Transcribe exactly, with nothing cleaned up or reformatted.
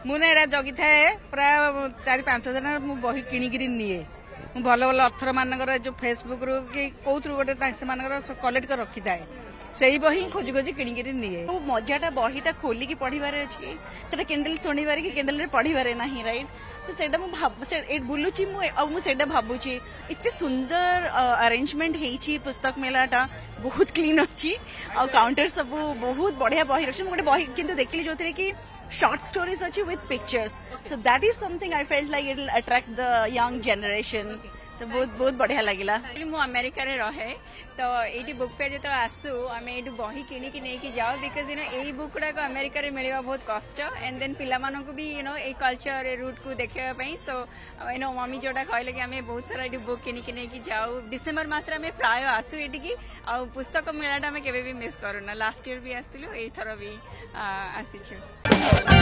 मुझे जगी थाए प्राय चार पांच दिन मु बही किणिकी निए भल भल अथर मानकर जो फेसबुक रु कि कौथु गोटे कलेक्ट कर रखी थाए से बही खोजी खोजी किणिकी निए मजाटा बहीटा खोलिकी पढ़िबार अच्छी से किंडल शुणिबार कि किंडल पढ़िबार ना राइट तो सेटा मु बुलुची मुझे भावुची इतने सुंदर अरेंजमेंट है पुस्तक मेलाटा बहुत क्लीन अच्छी आ काउंटर सब बहुत बढ़िया बही रखी गोटे बही किंतु देखिली जो कि शॉर्ट स्टोरीज अच्छी with pictures so that is something I felt like it will attract the young generation तो बहुत बहुत बढ़िया लगिला मु अमेरिका रे रहे तो ये बुक फेयर जो आसू आम ये बही किणिकी नहीं जाओ बिकज यू नो यही बुक गुड़ाक अमेरिका रे मिलवा बहुत कष्ट एंड देन पिला मानकु भी यू नो ये कल्चर रूट को देखापी सो यू नो मम्मी जोटा कहले कि आम बहुत सारा ये बुक किणिकी नहीं जाऊ डिसेम्बर मस प्राय आसू ये आ पुस्तक मेलाटा आम केबे भी मिस करूना लास्ट ईयर भी आसलु एथर भी आसीचु।